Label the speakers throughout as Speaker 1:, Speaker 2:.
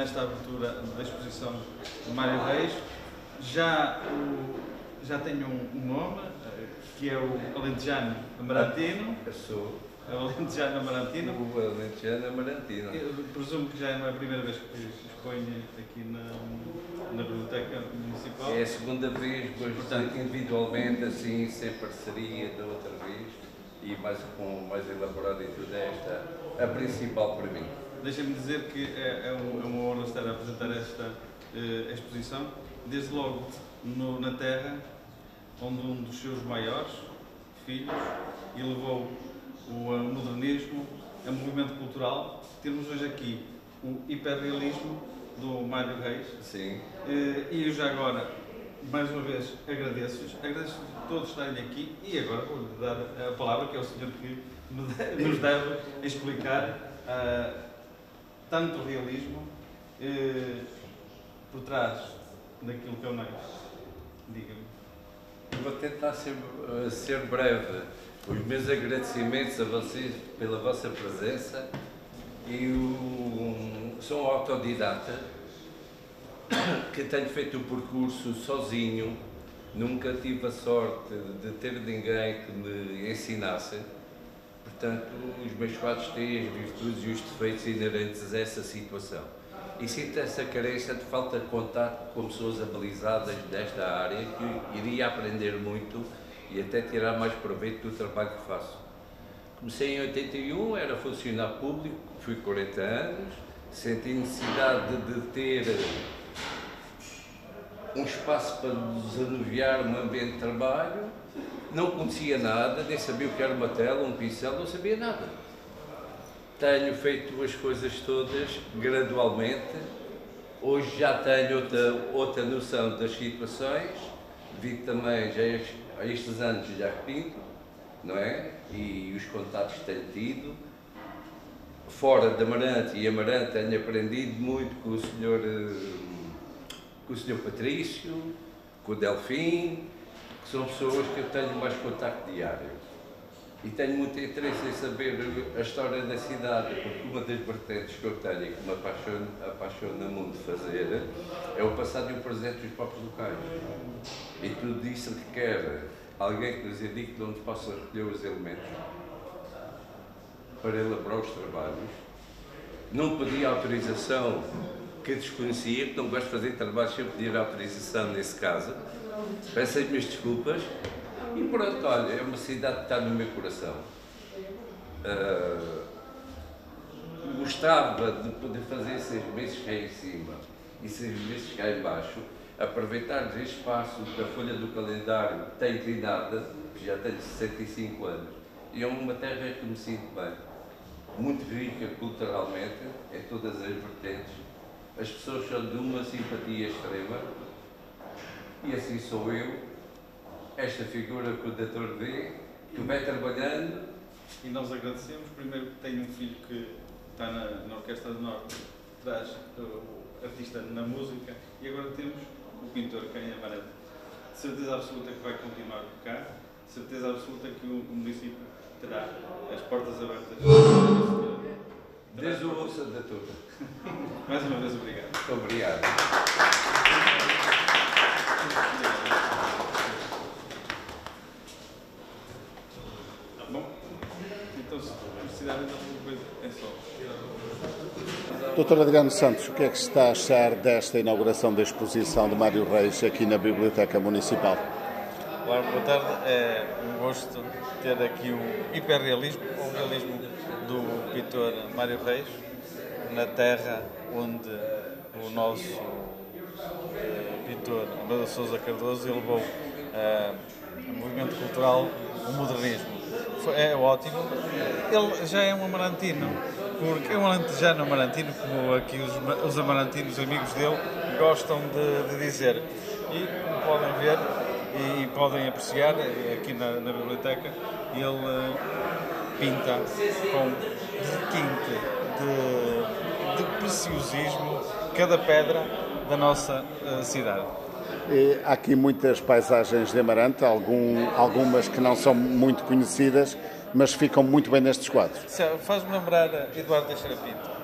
Speaker 1: nesta abertura da exposição de Mário Reis. Já tenho um nome, que é o Alentejano Amarantino.
Speaker 2: Eu sou
Speaker 1: o Alentejano Amarantino.
Speaker 2: O Alentejano Amarantino.
Speaker 1: Eu presumo que já não é a primeira vez que exponho aqui na Biblioteca Municipal.
Speaker 2: É a segunda vez, depois, portanto, individualmente, assim, sem parceria da outra vez, e mais elaborada e tudo, esta a principal para mim.
Speaker 1: Deixem-me dizer que é uma honra estar a apresentar esta exposição, desde logo na terra onde um dos seus maiores filhos elevou o modernismo, o movimento cultural. Temos hoje aqui o hiperrealismo do Mário Reis.
Speaker 2: Sim.
Speaker 1: E eu já agora, mais uma vez, agradeço-vos a todos estarem aqui, e agora vou-lhe dar a palavra, que é o senhor que nos deve explicar tanto o realismo por trás daquilo que é o Neves. Diga-me.
Speaker 2: Vou tentar ser breve. Os meus agradecimentos a vocês pela vossa presença. Sou um autodidata que tenho feito o percurso sozinho. Nunca tive a sorte de ter ninguém que me ensinasse. Portanto, os meus fatos têm as virtudes e os defeitos inerentes a essa situação. E sinto essa carência de falta de contato com pessoas habilitadas desta área, que iria aprender muito e até tirar mais proveito do trabalho que faço. Comecei em 81, era funcionário público, fui 40 anos, senti necessidade de ter um espaço para desanuviar o meu ambiente de trabalho. Não conhecia nada, nem sabia o que era uma tela, um pincel, não sabia nada. Tenho feito as coisas todas gradualmente. Hoje já tenho outra noção das situações, devido também já a estes anos já que pinto, não é? E os contatos que tenho tido. Fora de Amarante e Amarante tenho aprendido muito com o Sr. Patrício, com o Delfim, que são pessoas que eu tenho mais contacto diário. E tenho muito interesse em saber a história da cidade, porque uma das vertentes que eu tenho e que me apaixona muito fazer é o passado e o presente dos próprios locais. E tudo isso requer alguém que nos indique de onde possa recolher os elementos para elaborar os trabalhos. Não pedi autorização que desconhecia, porque não gosto de fazer trabalhos sem pedir autorização nesse caso. Peço as minhas desculpas. E pronto, olha, é uma cidade que está no meu coração. Gostava de poder fazer 6 meses cá em cima e 6 meses cá em baixo, aproveitar este espaço da folha do calendário que tem inclinada, que já tenho 65 anos, e é uma terra que me sinto bem, muito rica culturalmente, em todas as vertentes. As pessoas são de uma simpatia extrema, e assim sou eu. Esta figura que o doutor vê, que vai trabalhando.
Speaker 1: E nós agradecemos, primeiro, que tenho um filho que está na Orquestra do Norte, que traz o artista na música, e agora temos o pintor cá em Amarante. De certeza absoluta que vai continuar por cá, de certeza absoluta que o município terá as portas abertas.
Speaker 2: Desde o ouço da toda.
Speaker 1: Mais uma vez, obrigado.
Speaker 2: Muito obrigado.
Speaker 1: Bom, então se precisarem de alguma coisa, é só.
Speaker 3: Dr. Adriano Santos, o que é que está a achar desta inauguração da exposição de Mário Reis aqui na Biblioteca Municipal?
Speaker 1: Olá, boa tarde. É um gosto ter aqui o hiperrealismo, o realismo do pintor Mário Reis, na terra onde o nosso pintor Amadeu Sousa Cardoso elevou o movimento cultural, o modernismo. É ótimo. Ele já é um amarantino, porque é um alentejano amarantino, como aqui os amarantinos, amigos dele, gostam de dizer. E como podem ver e podem apreciar aqui na biblioteca, ele pinta com requinte de preciosismo cada pedra da nossa cidade.
Speaker 3: Há aqui muitas paisagens de Amarante, algumas que não são muito conhecidas, mas ficam muito bem nestes quadros.
Speaker 1: Faz-me lembrar Eduardo Teixeira Pinto.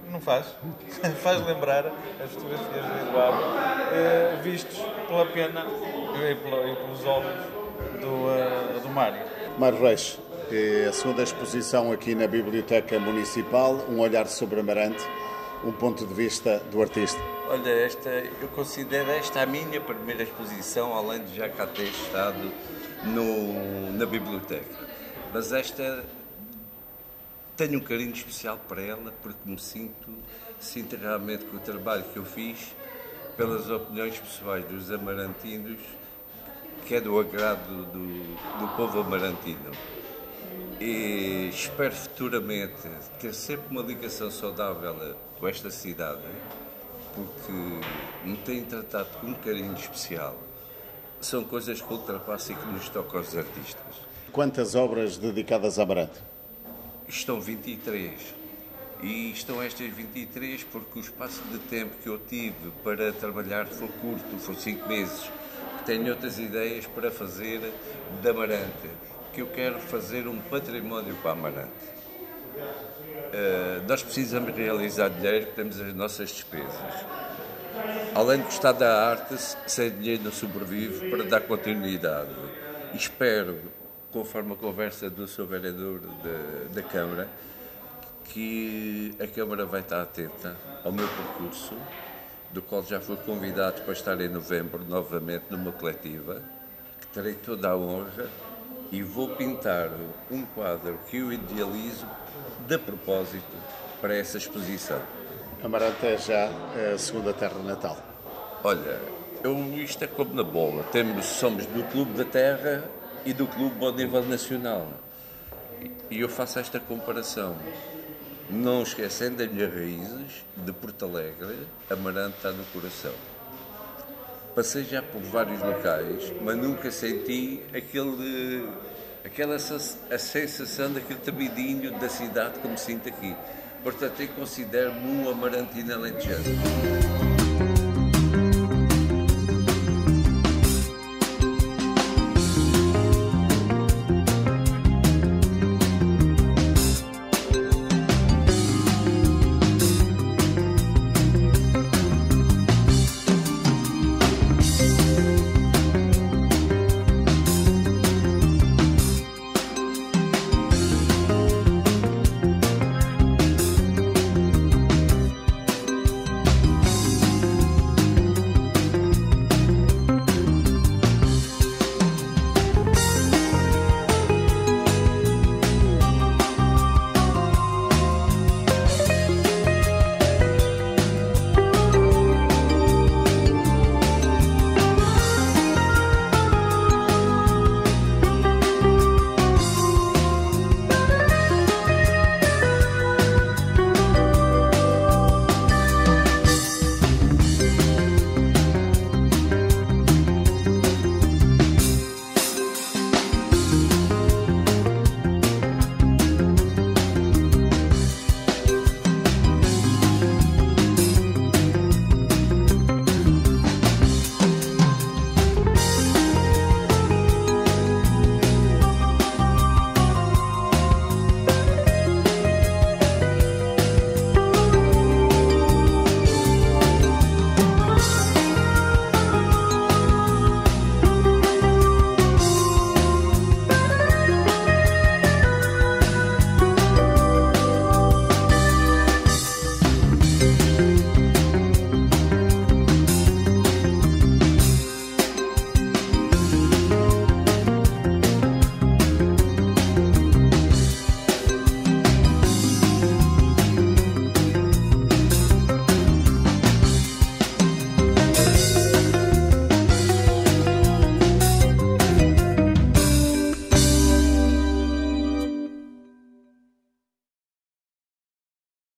Speaker 1: não faz. Faz lembrar as fotografias de Eduardo, vistos pela pena e pelos olhos do Mário.
Speaker 3: Mário Reis, a segunda exposição aqui na Biblioteca Municipal, um olhar sobre Amarante, um ponto de vista do artista.
Speaker 2: Olha, eu considero esta a minha primeira exposição, além de já cá ter estado na biblioteca. Mas esta tenho um carinho especial para ela, porque me sinto realmente que o trabalho que eu fiz, pelas opiniões pessoais dos amarantinos, que é do agrado do povo amarantino. E espero futuramente ter sempre uma ligação saudável com esta cidade, porque me têm tratado com um carinho especial. São coisas que ultrapassam e que nos tocam aos artistas.
Speaker 3: Quantas obras dedicadas a Amarante?
Speaker 2: Estão 23. E estão estas 23 porque o espaço de tempo que eu tive para trabalhar foi curto, foi 5 meses. Tenho outras ideias para fazer de Amarante, que eu quero fazer um património para Amarante. Nós precisamos realizar dinheiro, temos as nossas despesas. Além de gostar da arte, sem dinheiro não sobrevive para dar continuidade. E espero, conforme a conversa do Sr. Vereador da Câmara, que a Câmara vai estar atenta ao meu percurso, do qual já fui convidado para estar em novembro novamente numa coletiva, que terei toda a honra e vou pintar um quadro que eu idealizo de propósito para essa exposição.
Speaker 3: Amarante é já a segunda terra natal.
Speaker 2: Olha, isto é como na bola, somos do Clube da Terra e do Clube ao nível nacional. E eu faço esta comparação. Não esquecendo das minhas raízes, de Porto Alegre, Amarante está no coração. Passei já por vários locais, mas nunca senti a sensação daquele tremidinho da cidade como sinto aqui. Portanto, eu considero-me um amarantino alentejano.